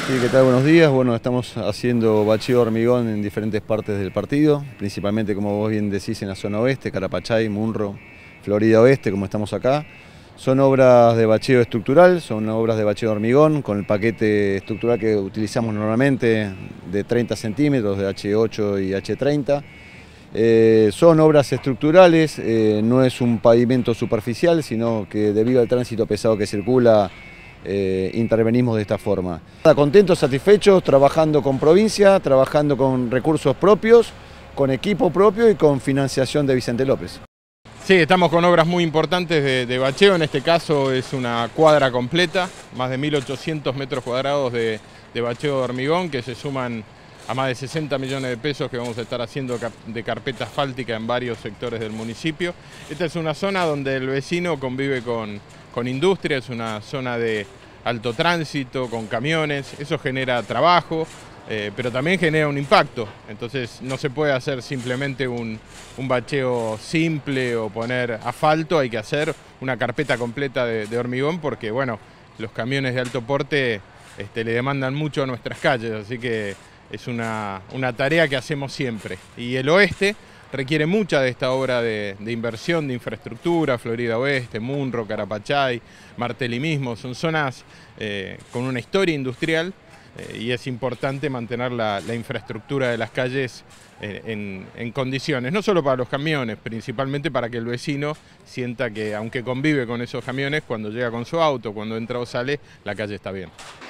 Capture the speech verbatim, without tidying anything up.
Sí, ¿qué tal? Buenos días. Bueno, estamos haciendo bacheo de hormigón en diferentes partes del partido, principalmente, como vos bien decís, en la zona oeste, Carapachay, Munro, Florida Oeste, como estamos acá. Son obras de bacheo estructural, son obras de bacheo de hormigón, con el paquete estructural que utilizamos normalmente de treinta centímetros, de hache ocho y hache treinta. Eh, son obras estructurales, eh, no es un pavimento superficial, sino que debido al tránsito pesado que circula, eh, intervenimos de esta forma. Contentos, satisfechos, trabajando con provincia, trabajando con recursos propios, con equipo propio y con financiación de Vicente López. Sí, estamos con obras muy importantes de, de bacheo, en este caso es una cuadra completa, más de mil ochocientos metros cuadrados de, de bacheo de hormigón que se suman a más de sesenta millones de pesos que vamos a estar haciendo de carpeta asfáltica en varios sectores del municipio. Esta es una zona donde el vecino convive con, con industria, es una zona de alto tránsito, con camiones, eso genera trabajo, eh, pero también genera un impacto. Entonces no se puede hacer simplemente un, un bacheo simple o poner asfalto, hay que hacer una carpeta completa de, de hormigón porque, bueno, los camiones de alto porte este, le demandan mucho a nuestras calles, así que es una, una tarea que hacemos siempre. Y el oeste requiere mucha de esta obra de, de inversión, de infraestructura, Florida Oeste, Munro, Carapachay, Martelli mismo, son zonas eh, con una historia industrial eh, y es importante mantener la, la infraestructura de las calles eh, en, en condiciones, no solo para los camiones, principalmente para que el vecino sienta que aunque convive con esos camiones, cuando llega con su auto, cuando entra o sale, la calle está bien.